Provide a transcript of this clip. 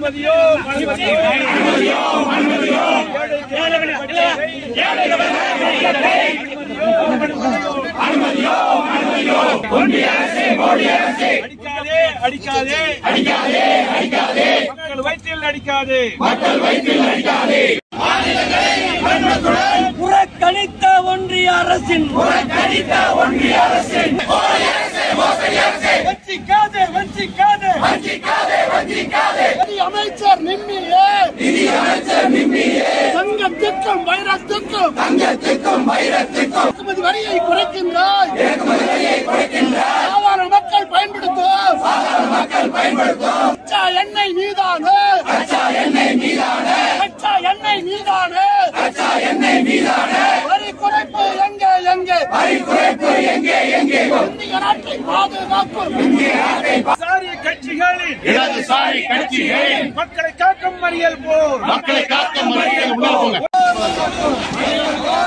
புறக்கணித்த ஒன்றிய அரசின் அமைச்சர் தங்கத்துக்கும் வைரத்துக்கும் வரியை குறைக்கின்றாய். சாதாரண மக்கள் பயன்படுத்தும் கச்சா எண்ணெய் மீதான வரி குறைப்பு எங்கே இந்திய நாட்டை பாதுகாக்கும் இடதுசாரி கட்சிகளின் மக்களை காக்கும் மறியல் போர்